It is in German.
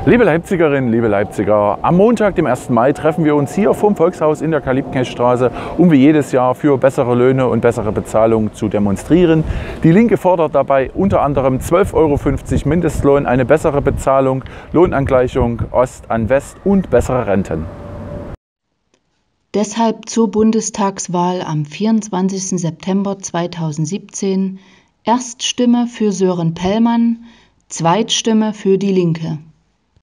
Liebe Leipzigerinnen, liebe Leipziger, am Montag, dem 1. Mai, treffen wir uns hier vom Volkshaus in der Karl-Liebknecht-Straße, um wie jedes Jahr für bessere Löhne und bessere Bezahlung zu demonstrieren. Die Linke fordert dabei unter anderem 12,50 € Mindestlohn, eine bessere Bezahlung, Lohnangleichung Ost an West und bessere Renten. Deshalb zur Bundestagswahl am 24. September 2017 Erststimme für Sören Pellmann, Zweitstimme für die Linke.